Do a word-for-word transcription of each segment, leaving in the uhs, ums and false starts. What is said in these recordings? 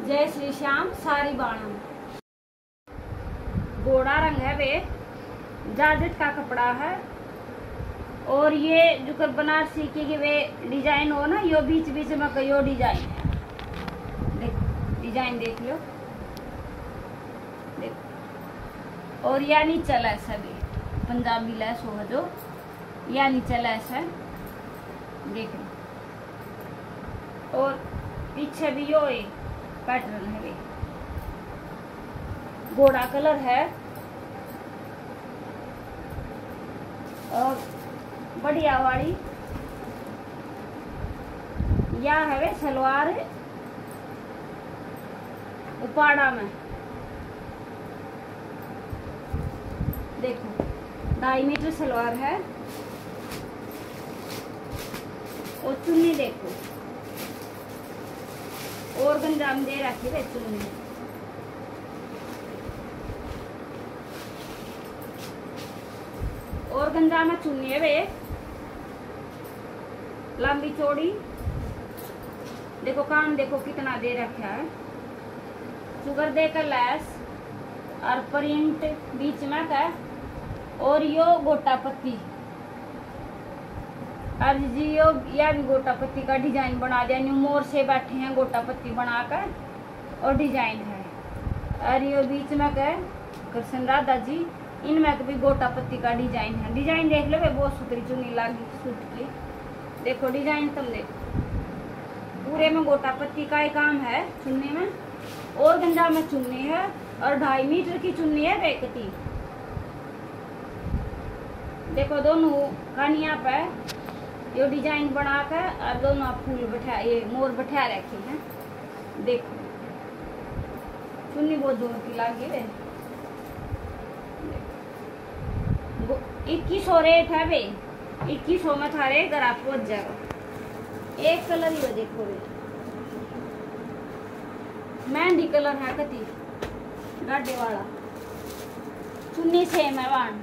जय श्री श्याम सारी बाणम। गोड़ा रंग है वे, जारजेट का कपड़ा है। और ये जो कर बनारसी की वे डिजाइन हो ना, यो बीच बीच में कयो डिजाइन है। देख डिजाइन देख लो, देख। और या नीचे लैस है भी, पंजाबी लैस हो जो, या नीचे लैस है, देख लो। और पीछे भी यो एक पैटर्न है वे, घोड़ा कलर है। और बढ़िया वाली या है वे सलवार उपाड़ा में, देखो ढाई मीटर सलवार है। और चुन्नी देखो, और गंजाम दे रखी है चुन्नी। और गंजाम में चुन्नी है वे, लंबी चौड़ी। देखो काम देखो कितना दे रखा है, शुगर देकर लैस और प्रिंट बीच में का। और यो गोटा पत्ती, अब जी यो या भी गोटा पत्ती का डिजाइन बना दिया। न्यू मोर से बैठे हैं गोटा पत्ती बनाकर, और डिजाइन है। और यो बीच में का कृष्ण राधा जी, इनमें भी गोटा पत्ती का डिजाइन है। डिजाइन देख लो, बहुत सुथरी चुनी लगी सूट की। देखो डिजाइन तुम देखो, पूरे में गोटा पत्ती का ही काम है चुन्नी में। और गंजा में चुन्नी है, और ढाई मीटर की चुन्नी है बेकती। देखो दोनों कानिया पे ये डिजाइन बनाकर, और दोनों फूल बैठा, ये मोर बैठा रखे हैं। देखो चुन्नी बहुत जोर की लगी है। इक्कीस सौ रेट है वे, इक्कीस सौ में थारे घर आप पहुंच जाएगा। एक कलर ही देखो वे, मेहंदी कलर है कति गाढ़े वाला। चुन्नी सेम है वान,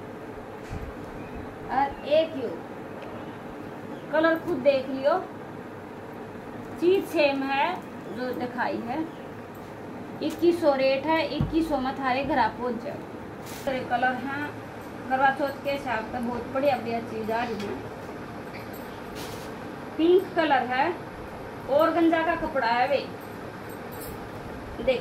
और एक यो कलर खुद देख लियो, चीज सेम है जो दिखाई है। इक्कीस सौ रेट है, इक्कीस सौ में थारे घर आप पहुंच जाएगा। कलर है करवा चौथ के हिसाब से बहुत बढ़िया बढ़िया चीज आ रही है। पिंक कलर है, और गंजा का कपड़ा है वे, देख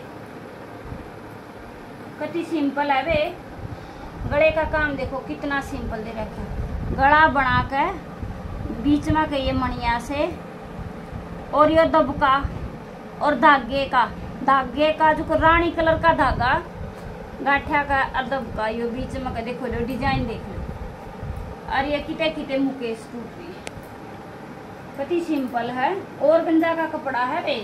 कति सिंपल है वे। गले का काम देखो कितना सिंपल दे रखा है, गला बना कर बीच में कहिए मणिया से। और ये दबका और धागे का, धागे का जो रानी कलर का धागा गाठिया का अदब का, यो बीच में का देखो लो डिजाइन देख लो। और ये किटे किटे मुकेश टूट रही है, कति सिंपल है। और गंजा का कपड़ा है वे।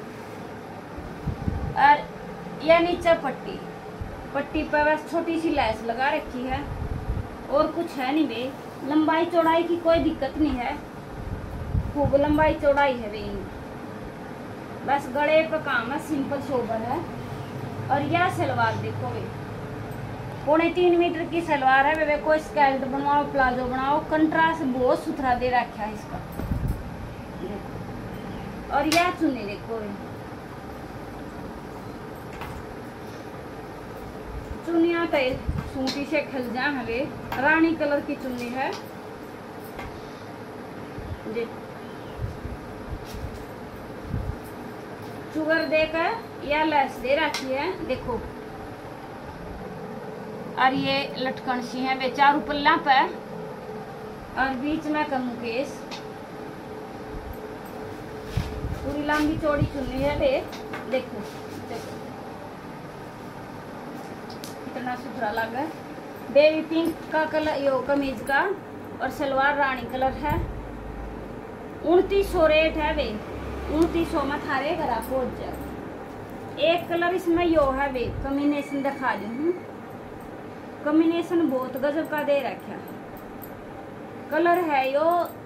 और यह नीचे पट्टी, पट्टी पर बस छोटी सी लैस लगा रखी है, और कुछ है नहीं वे। लंबाई चौड़ाई की कोई दिक्कत नहीं है, खूब लंबाई चौड़ाई है वे। बस गले पर काम है, सिंपल सोबर है। और यह सलवार देखो वे, पौने तीन मीटर की सलवार है वे। कोई स्कर्ट बनवाओ, प्लाजो बनाओ, कंट्रास्ट बहुत सुथरा दे रखा है इसका। और यह चुन्नी देखो वे, चुनिया तो सूटी से खल जा हवे, रानी कलर की चुन्नी है। शुगर देकर या लैस दे रखी है देखो। और ये लटकन सी है वे चारू पल्ला पे, और बीच में का मुकेश। पूरी लंबी चौड़ी चुन्नी है वे, देखो देखो कितना सुथरा लगा। बेबी पिंक का कलर यो कमीज का, और सलवार रानी कलर है। उनतीस सौ रेट है वे, उनतीस सौ में थारे घर पहुंच जाए। एक कलर इसमें यो है वे, कॉम्बिनेशन दिखा दूं, कॉम्बिनेशन बहुत गजब का दे रखा है। कलर है यो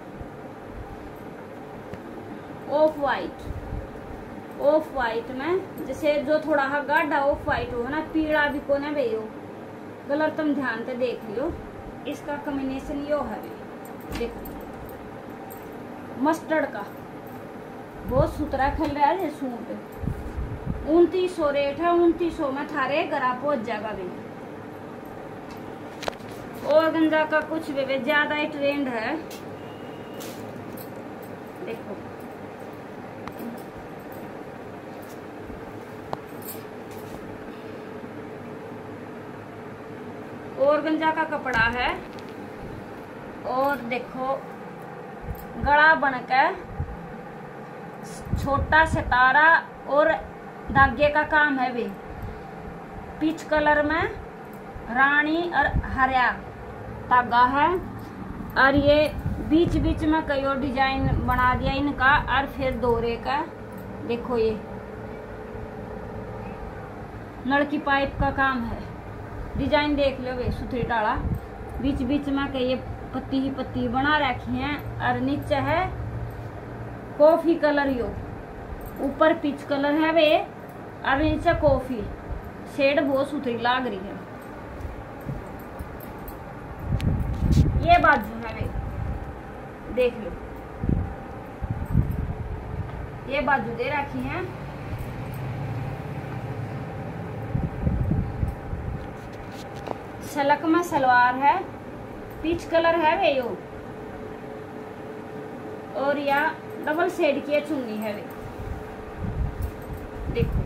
ऑफ वाइट, ऑफ वाइट में जैसे जो थोड़ा हा गाढ़ा ऑफ वाइट हो ना, पीला भी को ना वे यो कलर तुम ध्यान से देख लियो। इसका कॉम्बिनेशन यो है वे, देखो मस्टर्ड का, बहुत सुथरा खल रहा है सूट। उनतीस सौ रेट है, उनतीस सौ में थारे घर पहुंच जाएगा भैया। और गंजा का कुछ भी ज्यादा ही ट्रेंड है। देखो और गंजा का कपड़ा है। और देखो गला बनकर छोटा सितारा और धागे का काम है भी। पीच कलर में रानी और हरा धागा है। और ये बीच बीच में कई और डिजाइन बना दिया इनका। और फिर दोरे का देखो ये लड़की पाइप का काम है। डिजाइन देख लो वे सुथरी डाला। बीच बीच में कई ये पत्ती ही पत्ती बना रखी है। और नीचे है कॉफी कलर, यो ऊपर पीच कलर है वे। और नीचे कॉफी शेड बहुत सुथरी लाग रही है। ये बाजू है वे, देख लो ये बाजू दे रखी है। सलक में सलवार है, पीच कलर है वे यो। और या डबल शेड की चुन्नी है वे, देखो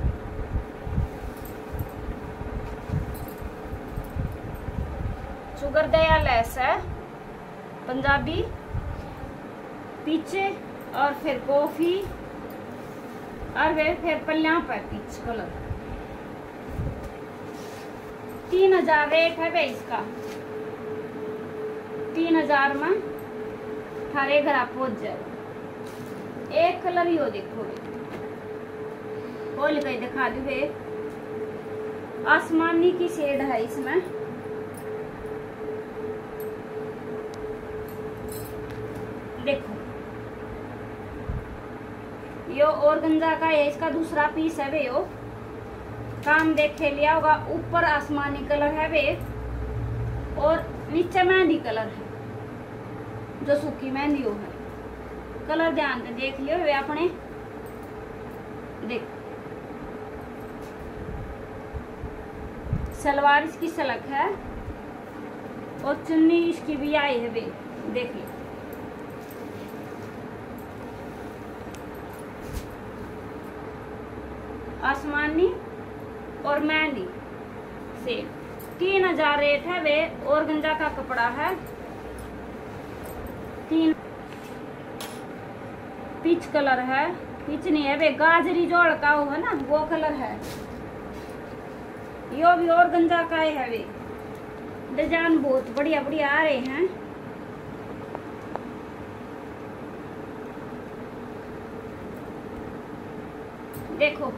शुगर दया लेस है पंजाबी पीछे। और फिर कॉफी और फिर फिर पल्ला पर पीच कलर। तीन हजार रेट है भाई इसका। तीन हजार में थारे घर आप पहुंच जाए। एक कलर ही हो, देखो खोल के दिखा दू वे। आसमानी की शेड है इसमें। देखो यो और गंजा का है, इसका दूसरा पीस है वे। यो काम देखे लिया होगा। ऊपर आसमानी कलर है वे और नीचे मेहंदी कलर है, जो सूखी मेहंदी हो है। कलर ध्यान से देख लियो वे अपने। देख सलवार इसकी सलक है और चुन्नी इसकी भी आई है वे, देख लो। आसमानी और मेहंदी से तीन हजार रेट है वे। और गंजा का कपड़ा है। तीन पीच कलर है, पीच नहीं है वे, गाजरी जोड़ का हो है ना वो कलर है। यो भी और गंजा का है वे। डिजाइन बहुत बढ़िया बढ़िया आ रहे हैं। देखो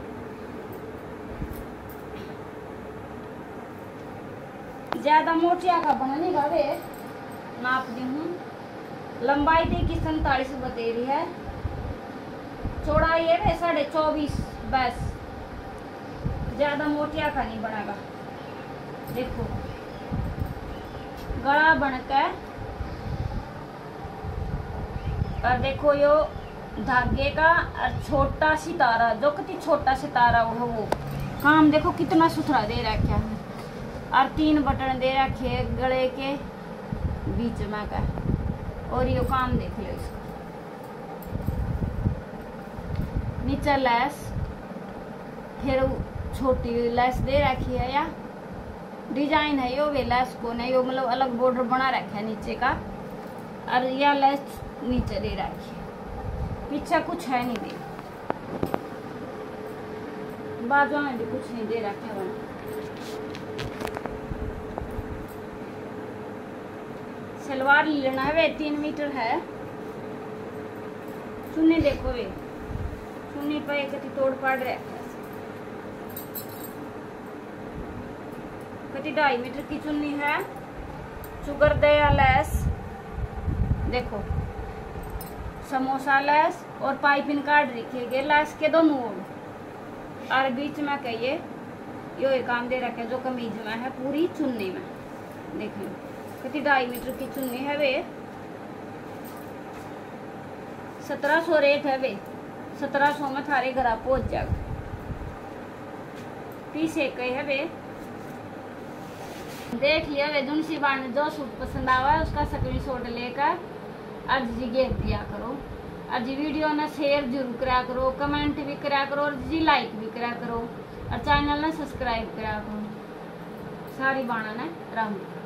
ज्यादा मोटिया का बनने का वे नाप दी हूँ। लंबाई देखी सैतालीस बते रही है। चौड़ाई है वे साढ़े चौबीस। बस ज्यादा मोटिया का नहीं बनेगा। देखो गला बनकर। और देखो यो धागे का और छोटा सितारा, जो कितनी छोटा सितारा हो वो काम देखो कितना सुथरा दे रखा है। और तीन बटन दे रखे है गले के बीच में का। और ये काम देख लो इसका। नीचे लेस, फिर छोटी लेस दे रखी है या डिजाइन है यो वे लेस को नहीं, यो मतलब अलग बॉर्डर बना रखा है नीचे का। और यह लेस नीचे दे रखी है, पीछे कुछ है नहीं दे। बाजू में भी कुछ नहीं दे रखा है। सलवार लेना है वे, तीन मीटर है। चुन्नी देखो वे, चुन्नी पे एक तोड़ पाड़ रहे कति ढाई मीटर की चुन्नी है। शुगर दया लेस, देखो समोसा लेस और पाइपिंग कार्ड रखेंगे लेस के दोनों ओर। और बीच में कहिए यो एक काम दे रखे जो कमीज में है पूरी चुन्नी में। देखिए कितनी ढाई मीटर की चुन्नी है वे। सत्रह सौ रेट है वे। सत्रह सौ में थारे घर पहुंच जाएगा। तीस एक है वे। देख लिया वे दुनसी बाण जो सूट पसंद आवा है उसका स्क्रीनशॉट लेकर आज जी घेर दिया करो। आज वीडियो ने शेयर जरूर करा करो, कमेंट भी करा करो और जी लाइक भी करा करो और चैनल ने सब्सक्राइब करा करो। सारी बाणा ने राम।